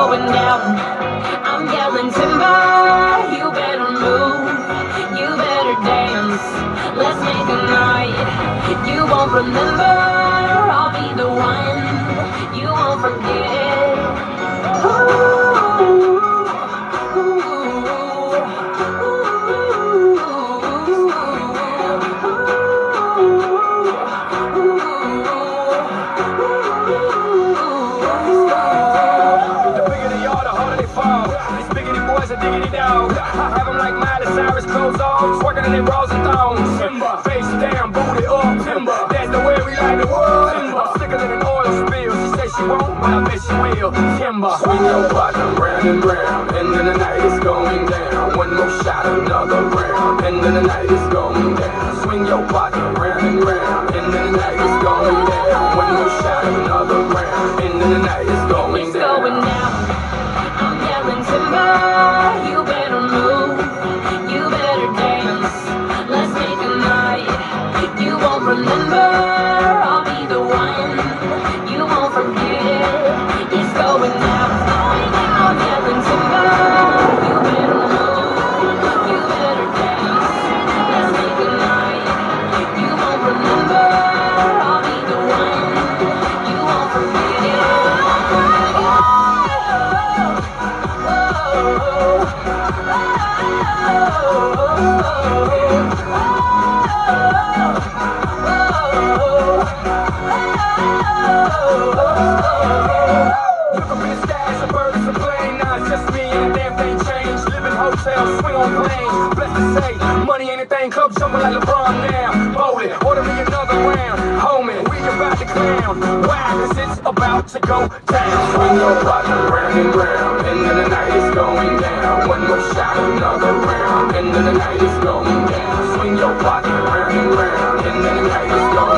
going down. I'm yelling timber, you better move, you better dance. Let's make a night you won't remember. I'll be the one you won't forget. Ooh, diggity dog. I have them like Miley Cyrus, clothes off, twerking in their bras and thongs. Face down, booty up. That's the way we like the world. Sicker than an oil spill. She say she won't, but I bet she will. Timber. Swing your bottom round and round, and then the night is going down. One more shot, another round, and then the night is going down. Swing your bottom round and round, and then the night is going down. One more shot, another round, and then the night is going down. It's going down. I'm yelling timber, you better move, you better dance. Let's make a night you won't remember. I'll be the one you won't forget. It's going down. I'm yelling timber, you better move, you better dance. Let's make a night you won't remember. I'll be the one you won't forget. Look up in the sky, some birds, some planes. Nah, it's just me and the damn thing changed. Live in hotels, swing on planes. Blessed to say, money ain't a thing. Club jumping like LeBron now. Bowling, order me another round. Homie, we about to clown. Why? Cause it's about to go down. Swing your bottom round and round, and then the night is going down. One more shot, another round, and then the night is going down. Swing your bottom round and round, and then the night is going down.